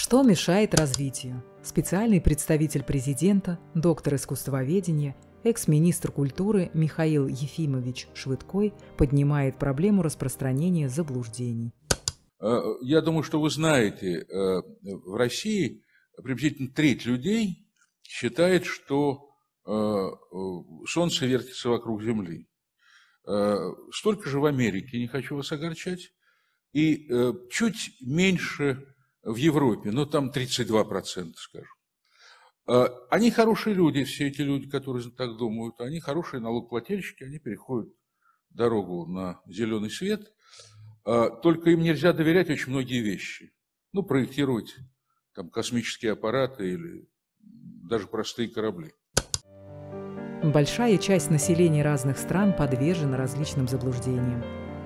Что мешает развитию? Специальный представитель президента, доктор искусствоведения, экс-министр культуры Михаил Ефимович Швыдкой поднимает проблему распространения заблуждений. Я думаю, что вы знаете, в России приблизительно треть людей считает, что Солнце вертится вокруг Земли. Столько же в Америке, не хочу вас огорчать, и чуть меньше в Европе, но там 32%, скажем. Они хорошие люди, все эти люди, которые так думают, они хорошие налогоплательщики, они переходят дорогу на зеленый свет, только им нельзя доверять очень многие вещи. Ну, проектировать там космические аппараты или даже простые корабли. Большая часть населения разных стран подвержена различным заблуждениям.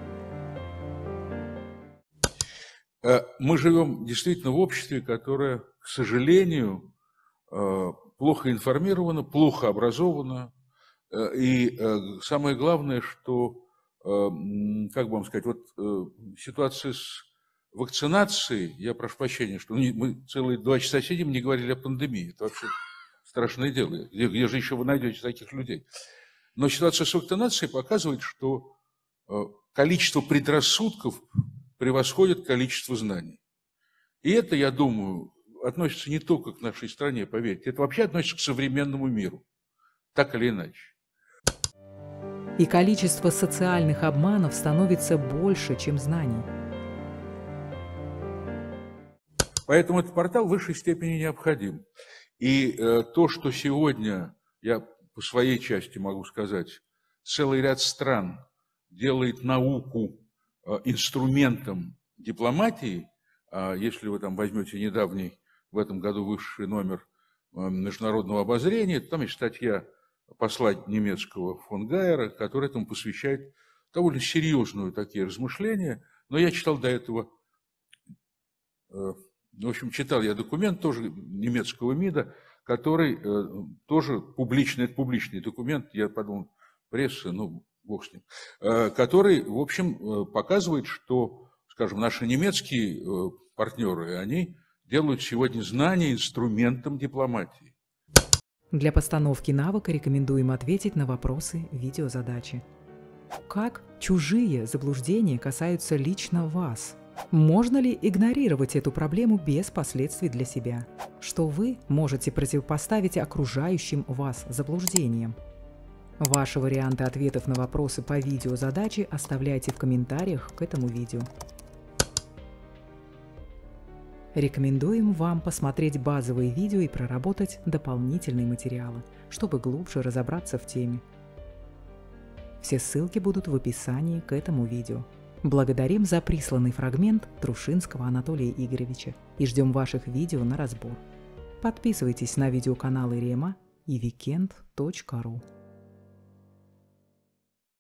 Мы живем действительно в обществе, которое, к сожалению, плохо информировано, плохо образовано. И самое главное, что, как бы вам сказать, вот ситуация с вакцинацией, я прошу прощения, что мы целые 2 часа сидим, не говорили о пандемии. Это вообще страшное дело. Где же еще вы найдете таких людей? Но ситуация с вакцинацией показывает, что количество предрассудков превосходит количество знаний. И это, я думаю, относится не только к нашей стране, поверьте, это вообще относится к современному миру, так или иначе. И количество социальных обманов становится больше, чем знаний. Поэтому этот портал в высшей степени необходим. И то, что сегодня, я по своей части могу сказать, целый ряд стран делает науку инструментом дипломатии, если вы там возьмете недавний, в этом году высший номер международного обозрения, там есть статья посла немецкого фон Гайера, который этому посвящает довольно серьезные такие размышления. Но я читал до этого, в общем, читал я документ тоже немецкого МИДа, который тоже публичный, это публичный документ, я подумал, пресса, ну, бог с ним, который, в общем, показывает, что, скажем, наши немецкие партнеры, они делают сегодня знания инструментом дипломатии. Для постановки навыка рекомендуем ответить на вопросы видеозадачи. Как чужие заблуждения касаются лично вас? Можно ли игнорировать эту проблему без последствий для себя? Что вы можете противопоставить окружающим вас заблуждениям? Ваши варианты ответов на вопросы по видеозадаче оставляйте в комментариях к этому видео. Рекомендуем вам посмотреть базовые видео и проработать дополнительные материалы, чтобы глубже разобраться в теме. Все ссылки будут в описании к этому видео. Благодарим за присланный фрагмент Трушинского Анатолия Игоревича и ждем ваших видео на разбор. Подписывайтесь на видеоканалы Рема и weekend.ru.